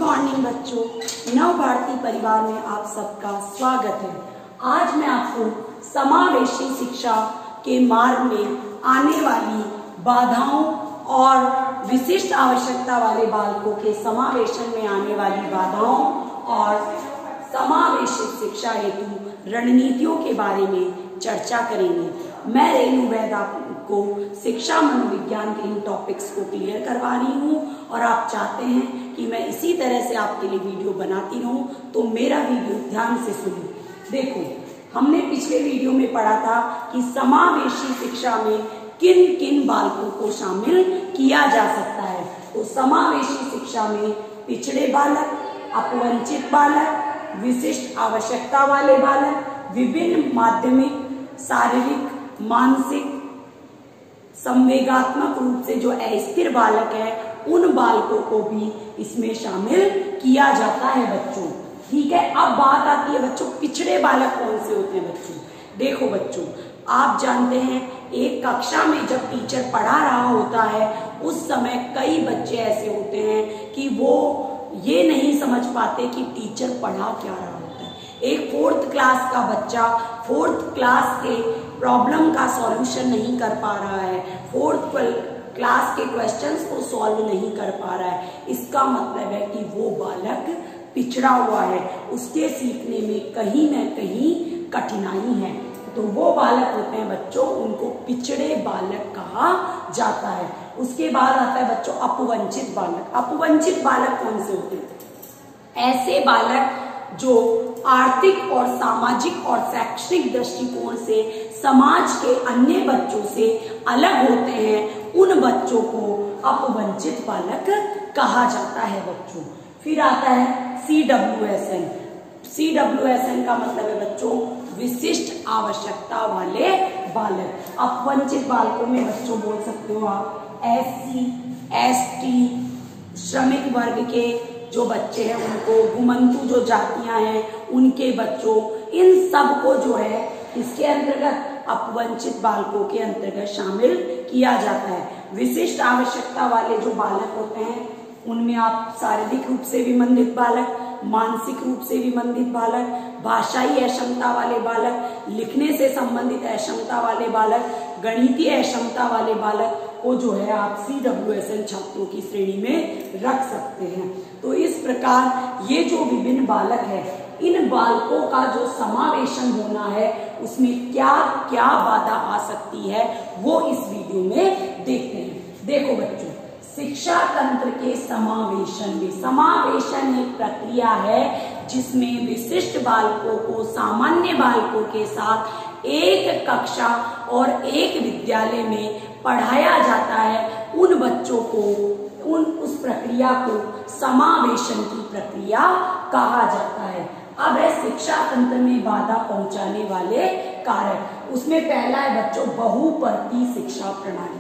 Morning बच्चों, नव भारती परिवार में आप सबका स्वागत है। आज मैं आपको समावेशी शिक्षा के मार्ग में आने वाली बाधाओं और विशिष्ट आवश्यकता वाले बालकों के समावेशन में आने वाली बाधाओं और समावेशित शिक्षा हेतु रणनीतियों के बारे में चर्चा करेंगे। मैं रेणु वैद आपको शिक्षा मनोविज्ञान के इन टॉपिक्स को क्लियर करवा रही हूँ और आप चाहते हैं कि मैं इसी तरह से आपके लिए वीडियो बनाती रहूं, तो मेरा वीडियो ध्यान से सुनिए। देखो, हमने पिछले वीडियो में पढ़ा था कि समावेशी शिक्षा में किन किन बालकों को शामिल किया जा सकता है। तो समावेशी शिक्षा में पिछड़े बालक, अपवंचित बालक, विशिष्ट आवश्यकता वाले बालक, विभिन्न माध्यमिक, शारीरिक, मानसिक, संवेगात्मक रूप से जो अस्थिर बालक है, उन बालकों को भी इसमें शामिल किया जाता है बच्चों। ठीक है, अब बात आती है बच्चों, पिछड़े बालक कौन से होते हैं बच्चों। देखो बच्चों, आप जानते हैं एक कक्षा में जब टीचर पढ़ा रहा होता है, उस समय कई बच्चे ऐसे होते हैं कि वो ये नहीं समझ पाते कि टीचर पढ़ा क्या रहा होता है। एक 4th क्लास का बच्चा 4th क्लास के प्रॉब्लम का सॉल्यूशन नहीं कर पा रहा है, 4th क्लास के क्वेश्चंस को सॉल्व नहीं कर पा रहा है, इसका मतलब है कि वो बालक पिछड़ा हुआ है, उसके सीखने में कहीं न कहीं कठिनाई है। तो वो बालक होते हैं बच्चों, उनको पिछड़े बालक कहा जाता है। उसके बाद आता है बच्चों अपवंचित बालक। अपवंचित बालक कौन से होते हैं? ऐसे बालक जो आर्थिक और सामाजिक और शैक्षणिक दृष्टिकोण से समाज के अन्य बच्चों से अलग होते हैं, उन बच्चों को अपवंचित बालक कहा जाता है बच्चों। फिर आता है CWSN। CWSN का मतलब है बच्चों विशिष्ट आवश्यकता वाले बालक। अपवंचित बालकों में बच्चों बोल सकते हो आप SC, ST, श्रमिक वर्ग के जो बच्चे हैं उनको, घुमंतु जो जातियां हैं उनके बच्चों, इन सब को जो है इसके अंतर्गत अपवंचित बालकों के अंतर्गत शामिल किया जाता है। विशिष्ट आवश्यकता वाले जो बालक होते हैं उनमें आप शारीरिक रूप से विमंदित बालक, मानसिक रूप से विमंदित बालक, भाषाई अक्षमता वाले बालक, लिखने से संबंधित अक्षमता वाले बालक, गणितीय अक्षमता वाले बालक को जो है आप CWSN छात्रों की श्रेणी में रख सकते हैं। तो इस प्रकार ये जो विभिन्न बालक है, इन बालकों का जो समावेशन होना है उसमें क्या क्या बाधा आ सकती है वो इस वीडियो में देखते हैं। देखो बच्चों, शिक्षा तंत्र के समावेशन में, समावेशन एक प्रक्रिया है जिसमें विशिष्ट बालकों को सामान्य बालकों के साथ एक कक्षा और एक विद्यालय में पढ़ाया जाता है। उन बच्चों को, उस प्रक्रिया को समावेशन की प्रक्रिया कहा जाता है। अब है शिक्षा तंत्र में बाधा पहुंचाने वाले कारक। उसमें पहला है बच्चों बहुपरती शिक्षा प्रणाली।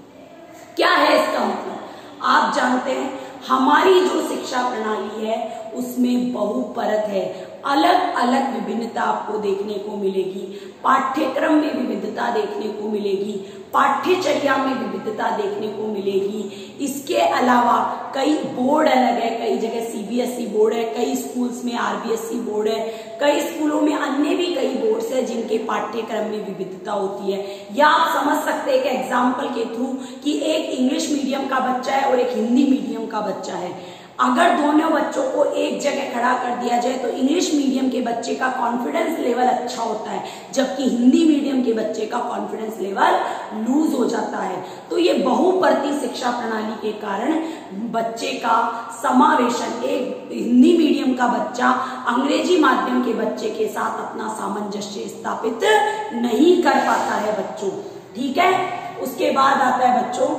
क्या है इसका मतलब? आप जानते हैं हमारी जो शिक्षा प्रणाली है उसमें बहुपरत है, अलग अलग विभिन्नता आपको देखने को मिलेगी। पाठ्यक्रम में विविधता देखने को मिलेगी, पाठ्यचर्या में विविधता देखने को मिलेगी। इसके अलावा कई बोर्ड अलग है, कई जगह CBSE बोर्ड है, कई स्कूल्स में RBSE बोर्ड है, कई स्कूलों में अन्य भी कई बोर्ड्स है जिनके पाठ्यक्रम में विविधता होती है। या आप समझ सकते हैं कि एग्जाम्पल के थ्रू कि एक इंग्लिश मीडियम का बच्चा है और एक हिंदी मीडियम का बच्चा है। अगर दोनों बच्चों को एक जगह खड़ा कर दिया जाए तो इंग्लिश मीडियम के बच्चे का कॉन्फिडेंस लेवल अच्छा होता है, जबकि हिंदी मीडियम के बच्चे का कॉन्फिडेंस लेवल लूज हो जाता है। तो ये बहुपरती शिक्षा प्रणाली के कारण बच्चे का समावेशन, एक हिंदी मीडियम का बच्चा अंग्रेजी माध्यम के बच्चे के साथ अपना सामंजस्य स्थापित नहीं कर पाता है बच्चों। ठीक है, उसके बाद आता है बच्चों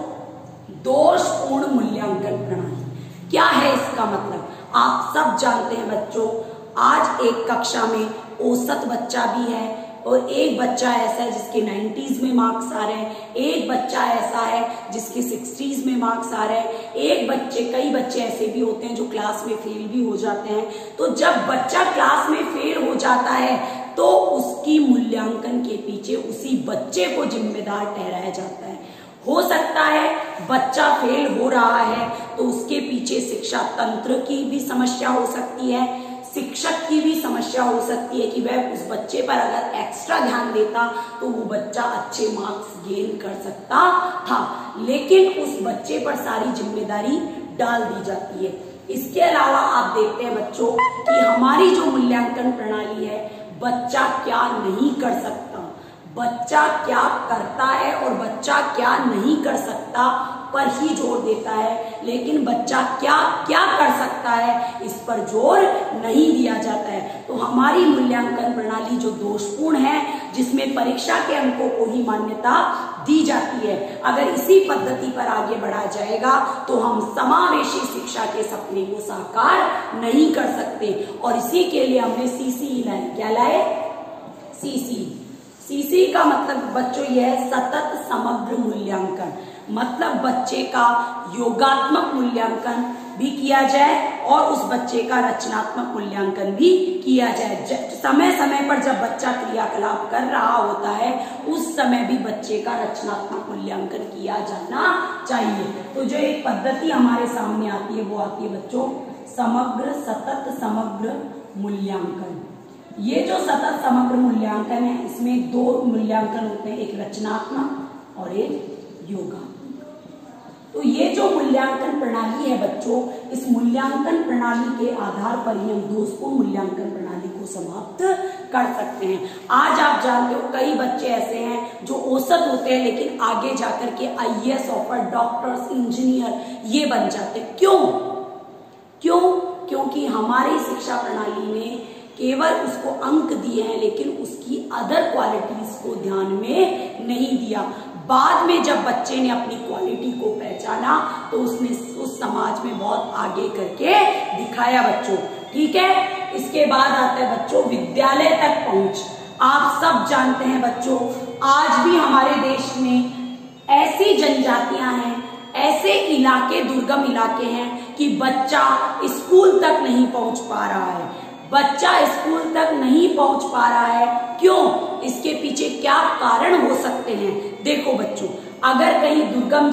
दोषपूर्ण मूल्यांकन प्रणाली। क्या है इसका मतलब? आप सब जानते हैं बच्चों, आज एक कक्षा में औसत बच्चा भी है और एक बच्चा ऐसा है जिसके 90s में मार्क्स आ रहे हैं, एक बच्चा ऐसा है जिसके 60s में मार्क्स आ रहे हैं, कई बच्चे ऐसे भी होते हैं जो क्लास में फेल भी हो जाते हैं। तो जब बच्चा क्लास में फेल हो जाता है तो उसकी मूल्यांकन के पीछे उसी बच्चे को जिम्मेदार ठहराया जाता है। हो सकता है बच्चा फेल हो रहा है तो उसके पीछे शिक्षा तंत्र की भी समस्या हो सकती है, शिक्षक की भी समस्या हो सकती है कि वह उस बच्चे पर अगर एक्स्ट्रा ध्यान देता तो वो बच्चा अच्छे मार्क्स गेन कर सकता था, लेकिन उस बच्चे पर सारी जिम्मेदारी डाल दी जाती है। इसके अलावा आप देखते हैं बच्चों कि हमारी जो मूल्यांकन प्रणाली है, बच्चा क्या नहीं कर सकता, बच्चा क्या करता है और बच्चा क्या नहीं कर सकता पर ही जोर देता है, लेकिन बच्चा क्या क्या कर सकता है इस पर जोर नहीं दिया जाता है। तो हमारी मूल्यांकन प्रणाली जो दोषपूर्ण है, जिसमें परीक्षा के अंकों को ही मान्यता दी जाती है, अगर इसी पद्धति पर आगे बढ़ा जाएगा तो हम समावेशी शिक्षा के सपने को साकार नहीं कर सकते। और इसी के लिए हमने सीसी लाए। क्या लाए? सीसी। सीसी का मतलब बच्चों यह है सतत समग्र मूल्यांकन, मतलब बच्चे का योगात्मक मूल्यांकन भी किया जाए और उस बच्चे का रचनात्मक मूल्यांकन भी किया जाए। समय समय पर जब बच्चा क्रियाकलाप कर रहा होता है उस समय भी बच्चे का रचनात्मक मूल्यांकन किया जाना चाहिए। तो जो एक पद्धति हमारे सामने आती है वो आती है बच्चों समग्र सतत समग्र मूल्यांकन। ये जो सतत समग्र मूल्यांकन है इसमें दो मूल्यांकन होते हैं, एक रचनात्मक और एक योगात्मक। तो ये जो मूल्यांकन प्रणाली है बच्चों, इस मूल्यांकन प्रणाली के आधार पर ही हम दोषपूर्ण मूल्यांकन प्रणाली को समाप्त कर सकते हैं। आज आप जानते हो कई बच्चे ऐसे हैं जो औसत होते हैं लेकिन आगे जाकर के IAS ऑफिसर, डॉक्टर्स, इंजीनियर ये बन जाते हैं। क्यों? क्योंकि हमारी शिक्षा प्रणाली में केवल उसको अंक दिए हैं लेकिन उसकी अदर क्वालिटीज को ध्यान में नहीं दिया। बाद में जब बच्चे ने अपनी क्वालिटी को पहचाना तो उसने उस समाज में बहुत आगे करके दिखाया बच्चों। ठीक है, इसके बाद आता है बच्चों विद्यालय तक पहुंच। आप सब जानते हैं बच्चों, आज भी हमारे देश में ऐसी जनजातियां हैं, ऐसे इलाके, दुर्गम इलाके हैं कि बच्चा स्कूल तक नहीं पहुंच पा रहा है। बच्चा स्कूल तक नहीं पहुंच पा रहा है, क्यों? इसके पीछे क्या कारण हो सकते हैं? देखो बच्चों, अगर कहीं दुर्गम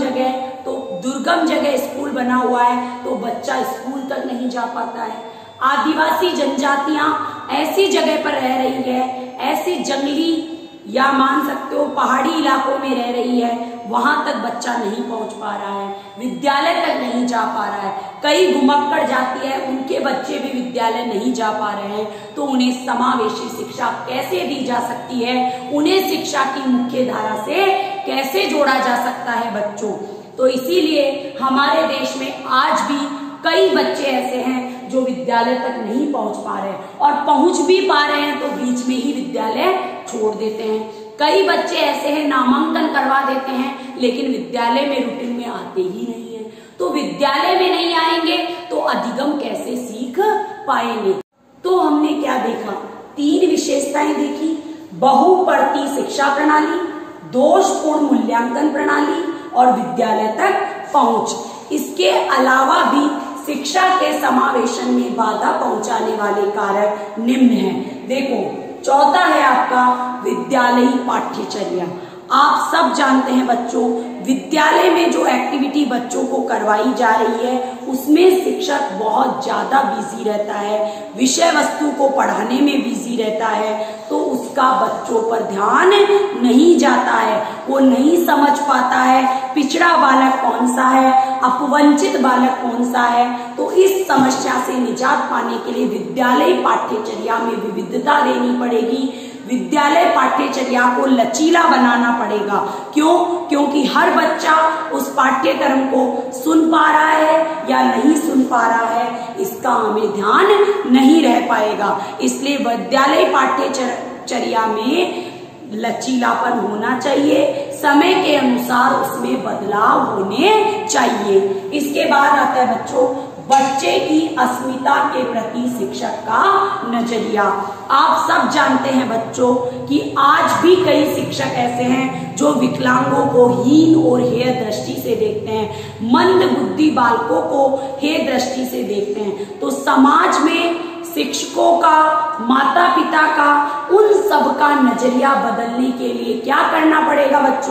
जगह स्कूल बना हुआ है तो बच्चा स्कूल तक नहीं जा पाता है। आदिवासी जनजातियां ऐसी जगह पर रह रही है, ऐसी जंगली या मान सकते हो पहाड़ी इलाकों में रह रही है, वहां तक बच्चा नहीं पहुंच पा रहा है, विद्यालय तक नहीं जा पा रहा है। कई घुमक्कड़ जाति है, उनके बच्चे भी विद्यालय नहीं जा पा रहे हैं, तो उन्हें समावेशी शिक्षा कैसे दी जा सकती है, उन्हें शिक्षा की मुख्य धारा से कैसे जोड़ा जा सकता है बच्चों। तो इसीलिए हमारे देश में आज भी कई बच्चे ऐसे हैं जो विद्यालय तक नहीं पहुंच पा रहे हैं, और पहुंच भी पा रहे हैं तो बीच में ही विद्यालय छोड़ देते हैं। कई बच्चे ऐसे हैं नामांकन करवा देते हैं लेकिन विद्यालय में रूटीन में आते ही नहीं है। तो विद्यालय में नहीं आएंगे तो अधिगम कैसे सीख पाएंगे? तो हमने क्या देखा? 3 विशेषताएं देखी, बहुपरती शिक्षा प्रणाली, दोषपूर्ण मूल्यांकन प्रणाली और विद्यालय तक पहुंच। इसके अलावा भी शिक्षा के समावेशन में बाधा पहुंचाने वाले कारक निम्न हैं। देखो, चौथा है आपका विद्यालयी पाठ्यचर्या। आप सब जानते हैं बच्चों, विद्यालय में जो एक्टिविटी बच्चों को करवाई जा रही है उसमें शिक्षक बहुत ज्यादा बिजी रहता है, विषय वस्तु को पढ़ाने में बिजी रहता है, तो उसका बच्चों पर ध्यान नहीं जाता है, वो नहीं समझ पाता है पिछड़ा बालक कौन सा है, अपवंचित बालक कौन सा है। तो इस समस्या से निजात पाने के लिए विद्यालय पाठ्यचर्या में विविधता देनी पड़ेगी, विद्यालय पाठ्यचर्या को लचीला बनाना पड़ेगा। क्यों? क्योंकि हर बच्चा उस पाठ्यक्रम को सुन पा रहा है या नहीं सुन पा रहा है, इसका हमें ध्यान नहीं रह पाएगा। इसलिए विद्यालय पाठ्यचर्या में लचीलापन होना चाहिए, समय के अनुसार उसमें बदलाव होने चाहिए। इसके बाद आता है बच्चों बच्चे की अस्मिता के प्रति शिक्षक का नजरिया। आप सब जानते हैं बच्चों कि आज भी कई शिक्षक ऐसे हैं जो विकलांगों को हीन और हेय दृष्टि से देखते हैं, मंद बुद्धि बालकों को हेय दृष्टि से देखते हैं। तो समाज में शिक्षकों का, माता पिता का, उन सब का नजरिया बदलने के लिए क्या करना पड़ेगा बच्चों?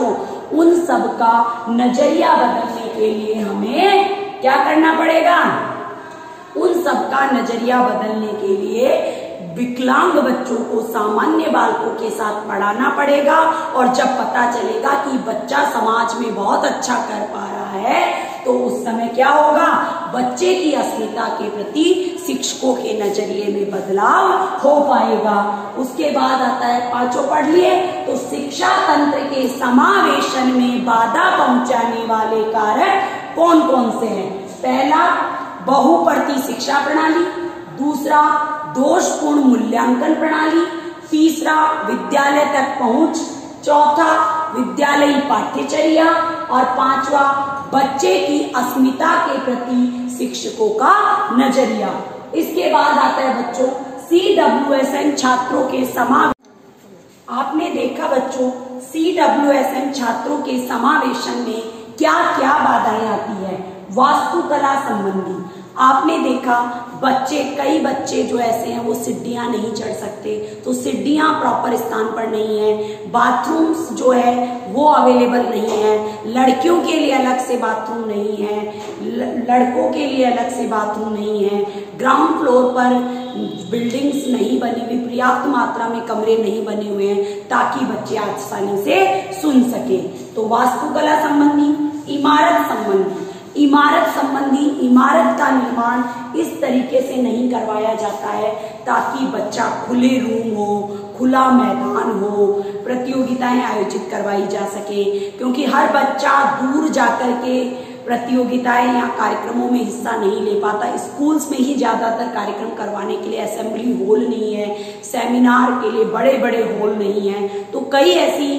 उन सब का नजरिया बदलने के लिए हमें क्या करना पड़ेगा? उन सब का नजरिया बदलने के लिए विकलांग बच्चों को सामान्य बालकों के साथ पढ़ाना पड़ेगा। और जब पता चलेगा कि बच्चा समाज में बहुत अच्छा कर पा रहा है तो उस समय क्या होगा? बच्चे की अस्मिता के प्रति शिक्षकों के नजरिए में बदलाव हो पाएगा। उसके बाद आता है, पांचों पढ़ लिए, तो शिक्षा तंत्र के समावेशन में बाधा पहुंचाने वाले कारक कौन कौन से हैं? पहला, बहुपरती शिक्षा प्रणाली। दूसरा, दोषपूर्ण मूल्यांकन प्रणाली। तीसरा, विद्यालय तक पहुंच। चौथा, विद्यालयी पाठ्यचर्या। और पांचवा, बच्चे की अस्मिता के प्रति शिक्षकों का नजरिया। इसके बाद आता है बच्चों CWSN छात्रों के समावेशन। आपने देखा बच्चों, CWSN छात्रों के समावेशन में क्या क्या बाधाएं आती है? वास्तुकला संबंधी आपने देखा, कई बच्चे जो ऐसे हैं वो सीढ़ियां नहीं चढ़ सकते, तो सीढ़ियां प्रॉपर स्थान पर नहीं है। बाथरूम्स जो है वो अवेलेबल नहीं है। लड़कियों के लिए अलग से बाथरूम नहीं है, लड़कों के लिए अलग से बाथरूम नहीं है। ग्राउंड फ्लोर पर बिल्डिंग्स नहीं बनी हुई, पर्याप्त मात्रा में कमरे नहीं बने हुए हैं ताकि बच्चे आसानी से सुन सके। तो वास्तुकला संबंधी, इमारत संबंधी इमारत का निर्माण इस तरीके से नहीं करवाया जाता है ताकि बच्चा खुले रूम हो, खुला मैदान हो, प्रतियोगिताएं आयोजित करवाई जा सके। क्योंकि हर बच्चा दूर जाकर के प्रतियोगिताएं या कार्यक्रमों में हिस्सा नहीं ले पाता। स्कूल्स में ही ज्यादातर कार्यक्रम करवाने के लिए असेंबली हॉल नहीं है, सेमिनार के लिए बड़े बड़े हॉल नहीं है। तो कई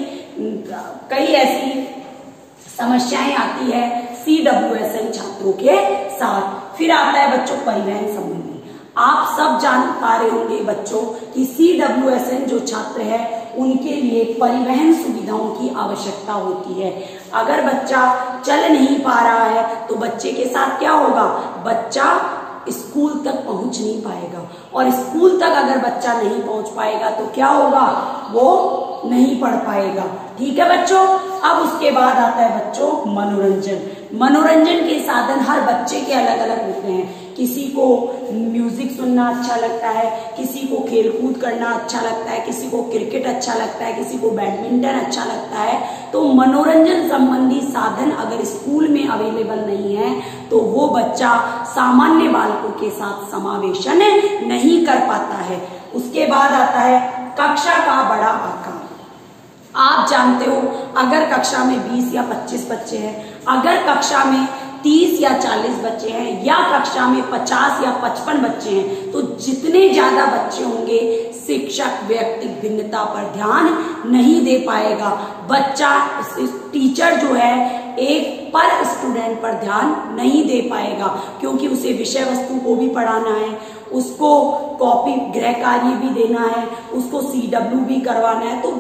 ऐसी समस्याएं आती है CWSN छात्रों के साथ। फिर आता है बच्चों परिवहन संबंधी। आप सब जान पा रहे होंगे बच्चों कि CWSN जो छात्र है उनके लिए परिवहन सुविधाओं की आवश्यकता होती है। अगर बच्चा चल नहीं पा रहा है तो बच्चे के साथ क्या होगा? बच्चा स्कूल तक पहुंच नहीं पाएगा, और स्कूल तक अगर बच्चा नहीं पहुंच पाएगा तो क्या होगा? वो नहीं पढ़ पाएगा। ठीक है बच्चों। अब उसके बाद आता है बच्चों मनोरंजन के साधन हर बच्चे के अलग अलग होते हैं। किसी को म्यूजिक सुनना अच्छा लगता है, किसी को खेलकूद करना अच्छा लगता है, किसी को क्रिकेट अच्छा लगता है, किसी को बैडमिंटन अच्छा लगता है। तो मनोरंजन संबंधी साधन अगर स्कूल में अवेलेबल नहीं है तो वो बच्चा सामान्य बालकों के साथ समावेशन नहीं कर पाता है। उसके बाद आता है कक्षा का बड़ा आकार। आप जानते हो, अगर कक्षा में 20 या 25 बच्चे हैं, अगर कक्षा में 30 या 40 बच्चे हैं, या कक्षा में 50 या 55 बच्चे हैं, तो जितने ज्यादा बच्चे होंगे शिक्षक व्यक्तिगत भिन्नता पर ध्यान नहीं दे पाएगा। टीचर जो है एक पर स्टूडेंट पर ध्यान नहीं दे पाएगा, क्योंकि उसे विषय वस्तु को भी पढ़ाना है, उसको कॉपी गृह कार्य भी देना है, उसको CW भी करवाना है। तो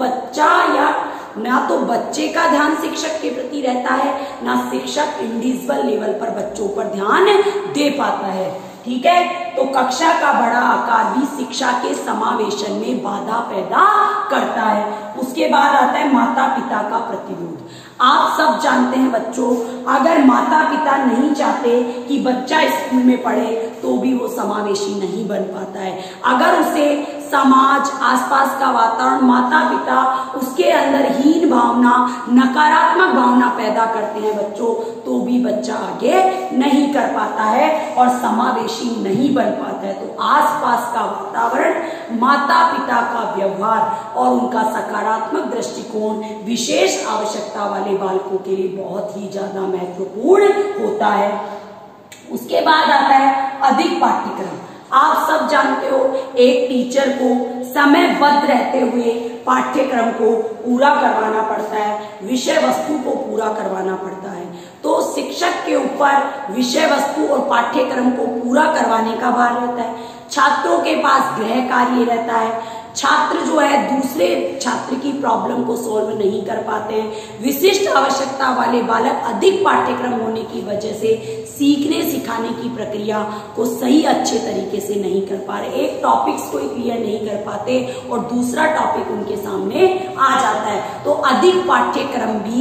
ना तो बच्चे का ध्यान शिक्षक के प्रति रहता है, ना शिक्षक इंडिविजुअल लेवल पर बच्चों पर ध्यान दे पाता है। ठीक है। तो कक्षा का बड़ा आकार भी शिक्षा के समावेशन में बाधा पैदा करता है। उसके बाद आता है माता पिता का प्रतिरोध। आप सब जानते हैं बच्चों, अगर माता पिता नहीं चाहते कि बच्चा स्कूल में पढ़े तो भी वो समावेशी नहीं बन पाता है। अगर उसे समाज, आसपास का वातावरण, माता पिता उसके अंदर हीन भावना, नकारात्मक भावना पैदा करते हैं बच्चों, तो भी बच्चा आगे नहीं कर पाता है और समावेशी नहीं बन पाता है। तो आसपास का वातावरण, माता पिता का व्यवहार और उनका सकारात्मक दृष्टिकोण विशेष आवश्यकता वाले बालकों के लिए बहुत ही ज्यादा महत्वपूर्ण होता है। उसके बाद आता है अधिक पाठ्यक्रम। आप सब जानते हो, एक टीचर को समयबद्ध रहते हुए पाठ्यक्रम को पूरा करवाना पड़ता है, विषय वस्तु को पूरा करवाना पड़ता है। तो शिक्षक के ऊपर विषय वस्तु और पाठ्यक्रम को पूरा करवाने का भार रहता है। छात्रों के पास गृह कार्य रहता है। छात्र जो है दूसरे छात्र की प्रॉब्लम को सॉल्व नहीं कर पाते हैं। विशिष्ट आवश्यकता वाले बालक अधिक पाठ्यक्रम होने की वजह से सीखने सिखाने की प्रक्रिया को सही अच्छे तरीके से नहीं कर पा रहे। एक टॉपिक्स को क्लियर नहीं कर पाते और दूसरा टॉपिक उनके सामने आ जाता है। तो अधिक पाठ्यक्रम भी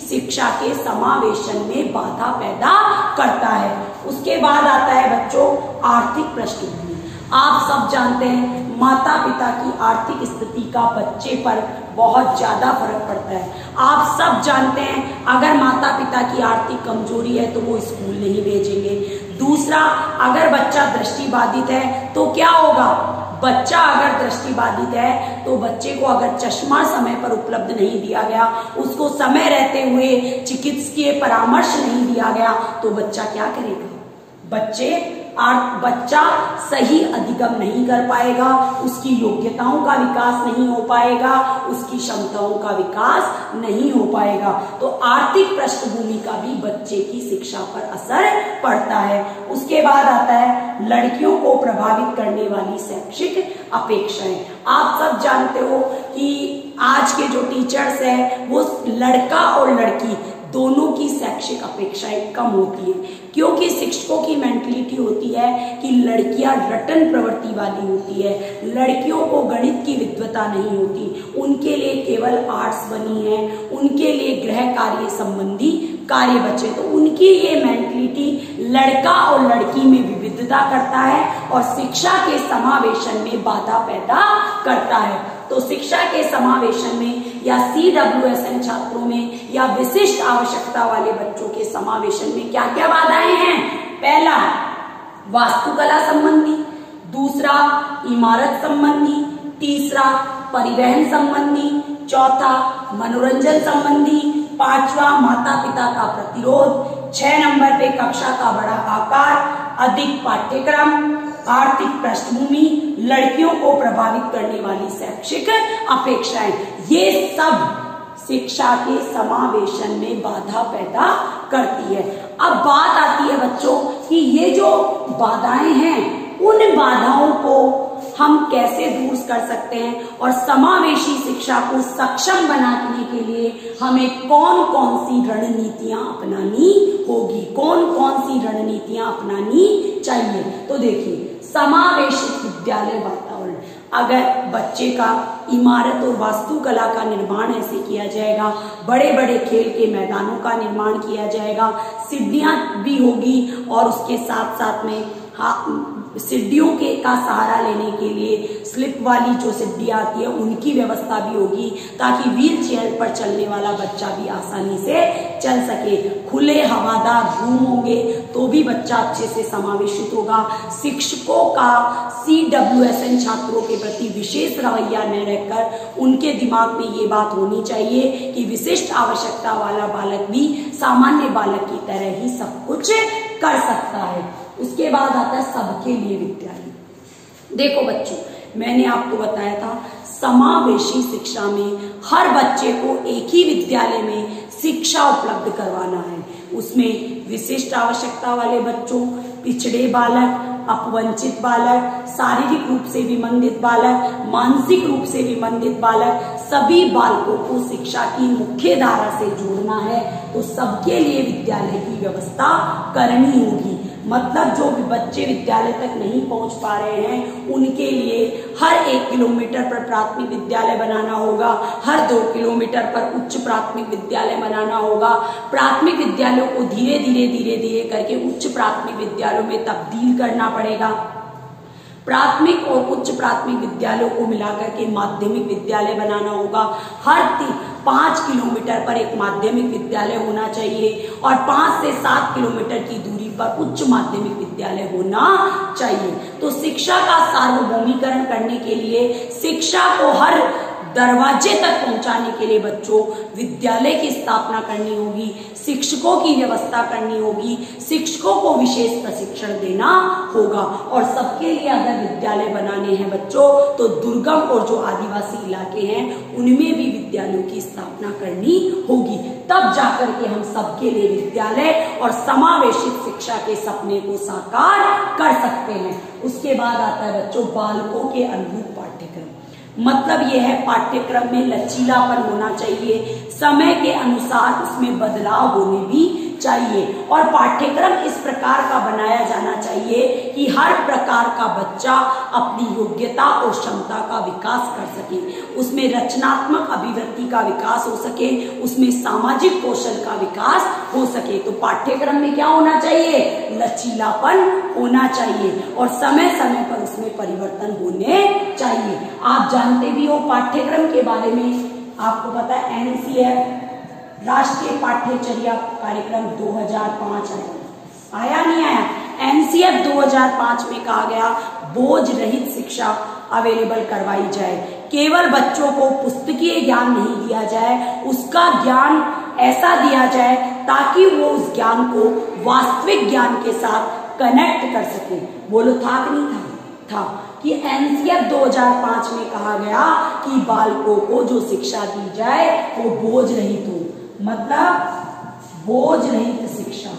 शिक्षा के समावेशन में बाधा पैदा करता है। उसके बाद आता है बच्चों आर्थिक पृष्ठभूमि। आप सब जानते हैं माता पिता की आर्थिक स्थिति का बच्चे पर बहुत ज्यादा फर्क पड़ता है। आप सब जानते हैं अगर माता पिता की आर्थिक कमजोरी है तो वो स्कूल नहीं भेजेंगे। दूसरा, अगर बच्चा दृष्टिबाधित है तो क्या होगा, बच्चा अगर दृष्टिबाधित है तो बच्चे को अगर चश्मा समय पर उपलब्ध नहीं दिया गया, उसको समय रहते हुए चिकित्सकीय परामर्श नहीं दिया गया तो बच्चा क्या करेगा, बच्चा सही अधिगम नहीं कर पाएगा, उसकी योग्यताओं का विकास नहीं हो पाएगा, उसकी क्षमताओं का विकास नहीं हो पाएगा। तो आर्थिक पृष्ठभूमि का भी बच्चे की शिक्षा पर असर पड़ता है। उसके बाद आता है लड़कियों को प्रभावित करने वाली शैक्षिक अपेक्षाएं। आप सब जानते हो कि आज के जो टीचर्स हैं वो लड़का और लड़की दोनों की शैक्षिक अपेक्षाएं कम होती है, क्योंकि शिक्षकों की मेंटलिटी होती है कि लड़कियां रटन प्रवृत्ति वाली होती है, लड़कियों को गणित की विद्वता नहीं होती, उनके लिए केवल आर्ट्स बनी है, उनके लिए गृह कार्य संबंधी कार्य बचे। तो उनकी ये मेंटलिटी लड़का और लड़की में विविधता करता है और शिक्षा के समावेशन में बाधा पैदा करता है। तो शिक्षा के समावेशन में या CWSN छात्रों में या विशिष्ट आवश्यकता वाले बच्चों के समावेशन में क्या क्या बाधाएं हैं। पहला, वास्तुकला संबंधी, दूसरा इमारत संबंधी, तीसरा परिवहन संबंधी, चौथा मनोरंजन संबंधी, पांचवा माता पिता का प्रतिरोध, 6 नंबर पे कक्षा का बड़ा आकार, अधिक पाठ्यक्रम, आर्थिक पृष्ठभूमि, लड़कियों को प्रभावित करने वाली शैक्षिक अपेक्षाएं, ये सब शिक्षा के समावेशन में बाधा पैदा करती है। अब बात आती है बच्चों कि ये जो बाधाएं हैं उन बाधाओं को हम कैसे दूर कर सकते हैं और समावेशी शिक्षा को सक्षम बनाने के लिए हमें कौन कौन सी रणनीतियां अपनानी होगी, कौन कौन सी रणनीतियां अपनानी चाहिए। तो देखिए, समावेशी विद्यालय वातावरण, अगर बच्चे का इमारत और वास्तुकला का निर्माण ऐसे किया जाएगा, बड़े बड़े खेल के मैदानों का निर्माण किया जाएगा, सीढ़ियां भी होगी और उसके साथ साथ में सीढ़ियों के का सहारा लेने के लिए स्लिप वाली जो सीढ़ियां आती है उनकी व्यवस्था भी होगी, ताकि व्हील चेयर पर चलने वाला बच्चा भी आसानी से चल सके। खुले हवादार रूम होंगे तो भी बच्चा अच्छे से समावेशित होगा। शिक्षकों का CWSN छात्रों के प्रति विशेष रवैया न रहकर उनके दिमाग में ये बात होनी चाहिए कि विशिष्ट आवश्यकता वाला बालक भी सामान्य बालक की तरह ही सब कुछ कर सकता है। उसके बाद आता है सबके लिए विद्यालय। देखो बच्चों, मैंने आपको बताया था समावेशी शिक्षा में हर बच्चे को एक ही विद्यालय में शिक्षा उपलब्ध करवाना है। उसमें विशिष्ट आवश्यकता वाले बच्चों, पिछड़े बालक, अपवंचित बालक, शारीरिक रूप से विमंदित बालक, मानसिक रूप से विमंदित बालक, सभी बालकों को शिक्षा की मुख्य धारा से जोड़ना है। तो सबके लिए विद्यालय की व्यवस्था करनी होगी। मतलब जो भी बच्चे विद्यालय तक नहीं पहुंच पा रहे हैं उनके लिए हर 1 किलोमीटर पर प्राथमिक विद्यालय बनाना होगा, हर 2 किलोमीटर पर उच्च प्राथमिक विद्यालय बनाना होगा। प्राथमिक विद्यालयों को धीरे धीरे करके उच्च प्राथमिक विद्यालयों में तब्दील करना पड़ेगा। प्राथमिक और उच्च प्राथमिक विद्यालयों को मिलाकर के माध्यमिक विद्यालय बनाना होगा। हर 5 किलोमीटर पर एक माध्यमिक विद्यालय होना चाहिए और 5 से 7 किलोमीटर की दूरी पर उच्च माध्यमिक विद्यालय होना चाहिए। तो शिक्षा का सार्वभौमिकरण करने के लिए, शिक्षा को हर दरवाजे तक पहुंचाने के लिए बच्चों विद्यालय की स्थापना करनी होगी, शिक्षकों की व्यवस्था करनी होगी, शिक्षकों को विशेष प्रशिक्षण देना होगा। और सबके लिए अगर विद्यालय बनाने हैं बच्चों तो दुर्गम और जो आदिवासी इलाके हैं उनमें भी विद्यालयों की स्थापना करनी होगी। तब जाकर के हम सबके लिए विद्यालय और समावेशित शिक्षा के सपने को साकार कर सकते हैं। उसके बाद आता है बच्चों बालकों के अनुरूप पाठ्यक्रम। मतलब यह है पाठ्यक्रम में लचीलापन होना चाहिए, समय के अनुसार उसमें बदलाव होने भी चाहिए और पाठ्यक्रम इस प्रकार का बनाया जाना चाहिए कि हर प्रकार का बच्चा अपनी योग्यता और क्षमता का विकास कर सके, उसमें रचनात्मक अभिवृत्ति का विकास हो सके, उसमें सामाजिक कौशल का विकास हो सके। तो पाठ्यक्रम में क्या होना चाहिए? लचीलापन होना चाहिए और समय समय पर उसमें परिवर्तन होने चाहिए। आप जानते भी हो पाठ्यक्रम के बारे में, आपको पता है एनसीईआरटी राष्ट्रीय पाठ्यचर्या कार्यक्रम 2005 आया नहीं आया? एनसीईआरटी 2005 में कहा गया बोझ रहित शिक्षा अवेलेबल करवाई जाए, केवल बच्चों को पुस्तकीय ज्ञान नहीं दिया जाए, उसका ज्ञान ऐसा दिया जाए ताकि वो उस ज्ञान को वास्तविक ज्ञान के साथ कनेक्ट कर सके। बोलो था कि नहीं था कि एनसीईआरटी 2005 में कहा गया कि बालकों को जो शिक्षा दी जाए वो बोझ रहित हो, मतलब बोझ रहित शिक्षा,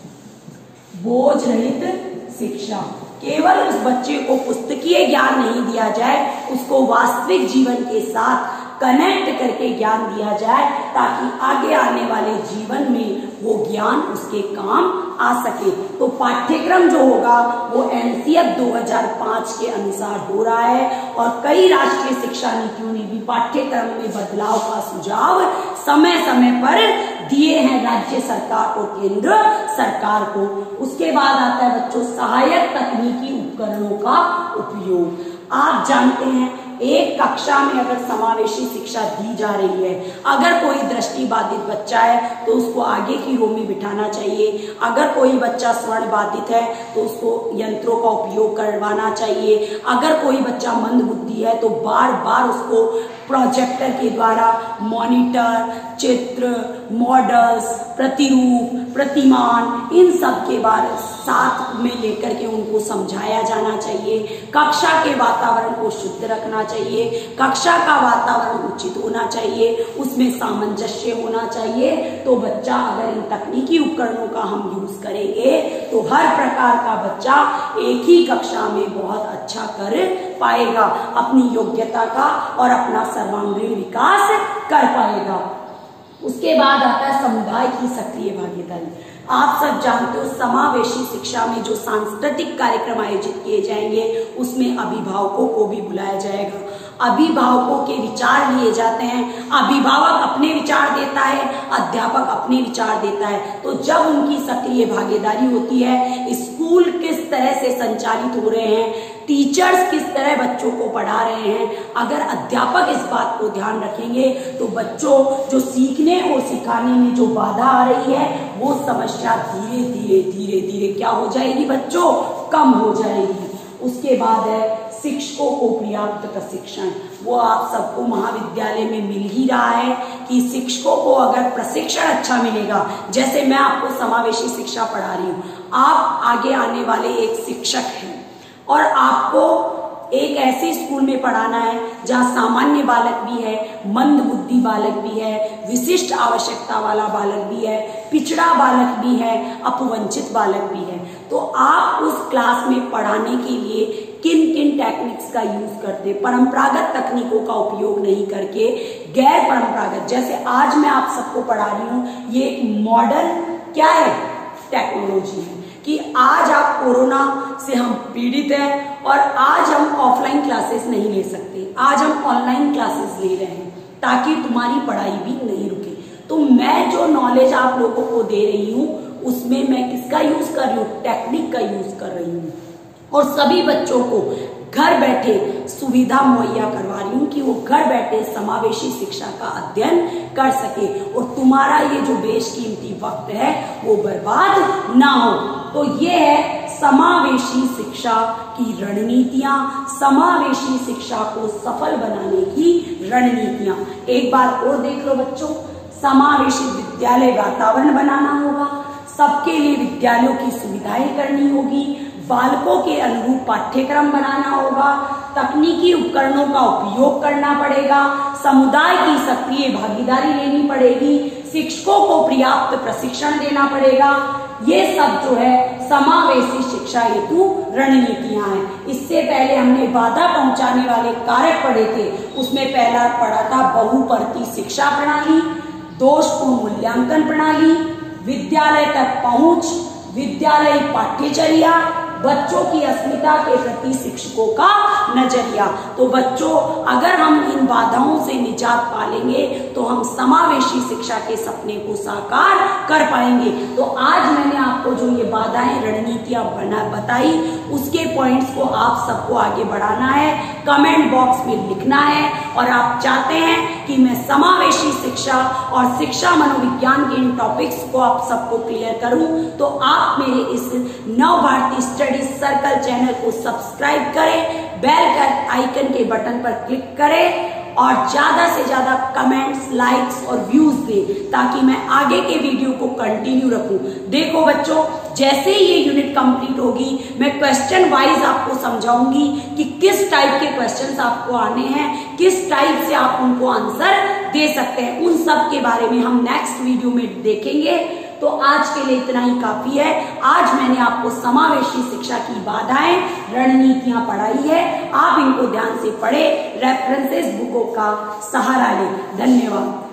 बोझ रहित शिक्षा, केवल उस बच्चे को पुस्तकीय ज्ञान नहीं दिया जाए, उसको वास्तविक जीवन के साथ कनेक्ट करके ज्ञान दिया जाए ताकि आगे आने वाले जीवन में वो ज्ञान उसके काम आ सके। तो पाठ्यक्रम जो होगा वो एनसीईआरटी 2005 के अनुसार हो रहा है और कई राष्ट्रीय शिक्षा नीतियों ने भी पाठ्यक्रम में बदलाव का सुझाव समय समय पर दिए हैं राज्य सरकार और केंद्र सरकार को। उसके बाद आता है बच्चों सहायक तकनीकी उपकरणों का उपयोग। आप जानते हैं एक कक्षा में अगर समावेशी शिक्षा दी जा रही है, अगर कोई दृष्टिबाधित बच्चा है तो उसको आगे की रो में बिठाना चाहिए, अगर कोई बच्चा स्वर्ण बाधित है तो उसको यंत्रों का उपयोग करवाना चाहिए, अगर कोई बच्चा मंद बुद्धि है तो बार बार उसको प्रोजेक्टर के द्वारा मॉनिटर, चित्र, मॉडल्स, प्रतिरूप, प्रतिमान, इन सब के बारे साथ में लेकर के उनको समझाया जाना चाहिए। कक्षा के वातावरण को शुद्ध रखना चाहिए, कक्षा का वातावरण उचित होना चाहिए, उसमें सामंजस्य होना चाहिए। तो बच्चा अगर इन तकनीकी उपकरणों का हम यूज करेंगे तो हर प्रकार का बच्चा एक ही कक्षा में बहुत अच्छा कर पाएगा, अपनी योग्यता का और अपना सर्वांगीण विकास कर पाएगा। उसके बाद आता है समुदाय की सक्रिय भागीदारी। आप सब जानते हो समावेशी शिक्षा में जो सांस्कृतिक कार्यक्रम आयोजित किए जाएंगे उसमें अभिभावकों को भी बुलाया जाएगा, अभिभावकों के विचार लिए जाते हैं, अभिभावक अपने विचार देता है, अध्यापक अपने विचार देता है। तो जब उनकी सक्रिय भागीदारी होती है, स्कूल किस तरह से संचालित हो रहे हैं, टीचर्स किस तरह बच्चों को पढ़ा रहे हैं, अगर अध्यापक इस बात को ध्यान रखेंगे तो बच्चों जो सीखने और सिखाने में जो बाधा आ रही है वो समस्या धीरे धीरे धीरे धीरे क्या हो जाएगी बच्चों? कम हो जाएगी। उसके बाद है शिक्षकों को पर्याप्त प्रशिक्षण। वो आप सबको महाविद्यालय में मिल ही रहा है कि शिक्षकों को अगर प्रशिक्षण अच्छा मिलेगा, जैसे मैं आपको समावेशी शिक्षा पढ़ा रही हूँ, आप आगे आने वाले एक शिक्षक हैं और आपको एक ऐसे स्कूल में पढ़ाना है जहाँ सामान्य बालक भी है, मंद बुद्धि बालक भी है, विशिष्ट आवश्यकता वाला बालक भी है, पिछड़ा बालक भी है, अपवंचित बालक भी है। तो आप उस क्लास में पढ़ाने के लिए किन किन टेक्निक्स का यूज करते, परंपरागत तकनीकों का उपयोग नहीं करके गैर परंपरागत, जैसे आज मैं आप सबको पढ़ा रही हूँ, ये एक मॉडर्न क्या है टेक्नोलॉजी है कि आज आप कोरोना से हम पीड़ित हैं और आज हम ऑफलाइन क्लासेस नहीं ले सकते, आज हम ऑनलाइन क्लासेस ले रहे हैं ताकि तुम्हारी पढ़ाई भी नहीं रुके। तो मैं जो नॉलेज आप लोगों को दे रही हूँ उसमें मैं किसका यूज कर रही हूँ? टेक्निक का यूज कर रही हूँ और सभी बच्चों को घर बैठे सुविधा मुहैया करवा रही हूँ कि वो घर बैठे समावेशी शिक्षा का अध्ययन कर सके और तुम्हारा ये जो बेशकीमती वक्त है वो बर्बाद ना हो। तो ये है समावेशी शिक्षा की रणनीतियां, समावेशी शिक्षा को सफल बनाने की रणनीतियां। एक बार और देख लो बच्चों, समावेशी विद्यालय वातावरण बनाना होगा, सबके लिए विद्यालयों की सुविधाएं करनी होगी, बालकों के अनुरूप पाठ्यक्रम बनाना होगा, तकनीकी उपकरणों का उपयोग करना पड़ेगा, समुदाय की सक्रिय भागीदारी लेनी पड़ेगी, शिक्षकों को पर्याप्त प्रशिक्षण देना पड़ेगा। ये सब जो है समावेशी शिक्षा हेतु रणनीतियां हैं। इससे पहले हमने बाधा पहुंचाने वाले कारक पढ़े थे, उसमें पहला पढ़ा था बहुपरती शिक्षा प्रणाली, दोषपूर्ण मूल्यांकन प्रणाली, विद्यालय तक पहुंच, विद्यालय पाठ्यचर्या, बच्चों की अस्मिता के प्रति शिक्षकों का नजरिया। तो बच्चों, अगर हम इन बाधाओं से निजात पालेंगे तो हम समावेशी शिक्षा के सपने को साकार कर पाएंगे। तो आज मैंने आपको जो ये बाधाएं, रणनीतियां बताई, उसके पॉइंट्स को आप सबको आगे बढ़ाना है, कमेंट बॉक्स में लिखना है। और आप चाहते हैं कि मैं समावेशी शिक्षा और शिक्षा मनोविज्ञान के इन टॉपिक्स को आप सबको क्लियर करूं, तो आप मेरे इस Nav Bharati study circle channel को सब्सक्राइब करें, बेल आइकन के बटन पर क्लिक करें और ज्यादा से ज्यादा कमेंट्स, लाइक्स और व्यूज दें, ताकि मैं आगे के वीडियो को कंटिन्यू रखूं। देखो बच्चों, जैसे ही ये यूनिट कंप्लीट होगी, मैं क्वेश्चन वाइज आपको समझाऊंगी कि किस टाइप के क्वेश्चंस आपको आने हैं, किस टाइप से आप उनको आंसर दे सकते हैं। उन सब के बारे में हम नेक्स्ट वीडियो में देखेंगे। तो आज के लिए इतना ही काफी है। आज मैंने आपको समावेशी शिक्षा की बाधाएं, रणनीतियां पढ़ाई है। आप इनको ध्यान से पढ़े, रेफरेंसेस बुकों का सहारा लें। धन्यवाद।